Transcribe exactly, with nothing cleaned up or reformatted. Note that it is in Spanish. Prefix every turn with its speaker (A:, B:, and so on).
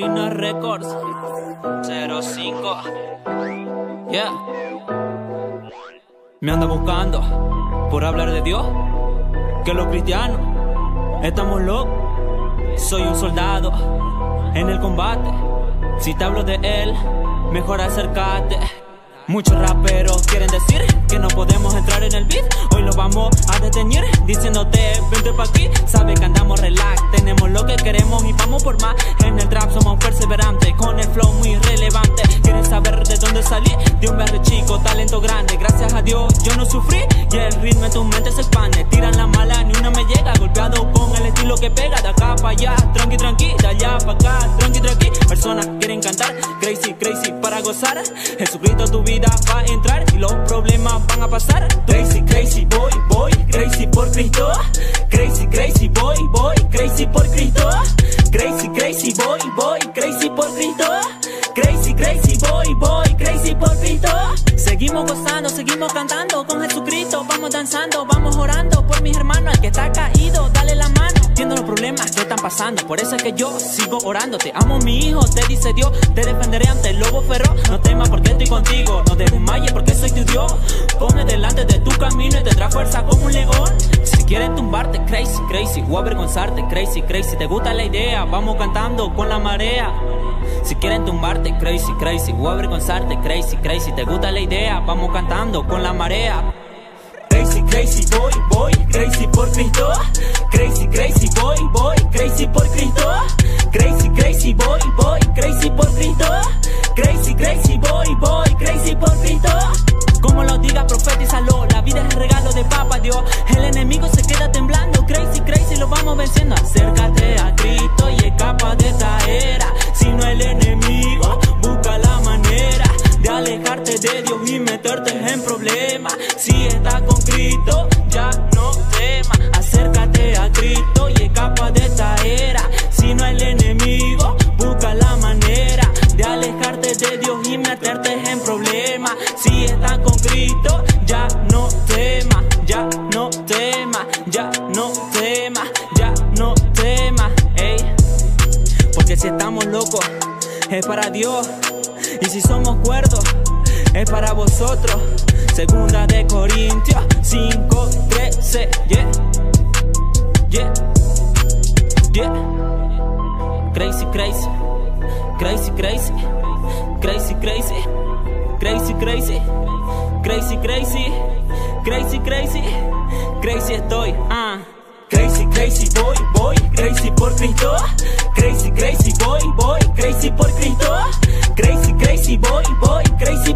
A: Molina Records cero cinco. Yeah. Me anda buscando por hablar de Dios, que los cristianos estamos locos. Soy un soldado en el combate. Si te hablo de él, mejor acércate. Muchos raperos quieren decir que no podemos entrar en el beat. Hoy lo vamos a detener diciéndote vente pa' aquí. Sabe que andamos relax, tenemos lo que queremos y vamos por más. En el trap somos perseverantes, con el flow muy relevante. Quieren saber de dónde salí, de un barrio chico, talento grande. Gracias a Dios yo no sufrí y el ritmo en tu mente se expande. Tiran la mala, ni una me llega, golpeado con el estilo que pega. De acá pa' allá, tranqui tranqui, de allá pa' acá, tranqui tranqui. Personas quieren cantar, crazy crazy para gozar. Jesucristo tu vida va a entrar y los problemas van a pasar. Crazy, crazy, boy, boy, crazy por Cristo. Crazy, crazy, boy, boy, crazy por Cristo. Crazy, crazy, boy, boy, crazy por Cristo. Crazy, crazy, boy, boy, crazy por Cristo. Seguimos gozando, seguimos cantando con Jesucristo. Vamos danzando, vamos orando por mis hermanos. El que está caído, dale la mano. Entiendo los problemas que están pasando, por eso es que yo sigo orando. Te amo mi hijo, te dice Dios. Te defenderé ante el lobo feroz. No temas porque estoy contigo, no desmayes porque soy tu Dios. Ponme delante de tu camino y tendrás fuerza como un león. Si quieren tumbarte, crazy, crazy, o avergonzarte, crazy, crazy. ¿Te gusta la idea? Vamos cantando con la marea. Si quieren tumbarte, crazy, crazy, o avergonzarte, crazy, crazy. ¿Te gusta la idea? Vamos cantando con la marea. Crazy, crazy, boy, boy, crazy por Cristo. Crazy, crazy, boy, boy, crazy por Cristo. Crazy, crazy, boy, boy, crazy por Cristo. Crazy, crazy, boy, boy, crazy por Cristo. Como lo diga, profetízalo. La vida es el regalo de Papá Dios. El enemigo se queda temblando. Crazy, crazy, lo vamos venciendo. Acércate a Cristo y escapa de esta era. Si no el enemigo, busca la manera de alejarte de Dios y meterte en problemas. Si estás con Cristo, ya no temas. Acércate a Cristo y escapa de esta era. Si no el enemigo, busca la manera de alejarte de Dios y meterte en problemas. Si estás con Cristo, ya no temas, ya no temas, ya no temas, ya no temas, ey. Porque si estamos locos, es para Dios. Y si somos cuerdos, es para vosotros. Segunda de Corintios cinco, trece, yeah, yeah, yeah. Crazy, crazy, crazy, crazy, crazy, crazy, crazy, crazy, crazy, crazy, crazy, crazy, crazy estoy, ah. Crazy, crazy, boy, boy, crazy por Cristo. Crazy, crazy, boy, boy, crazy por Cristo. Crazy, crazy, boy, boy, crazy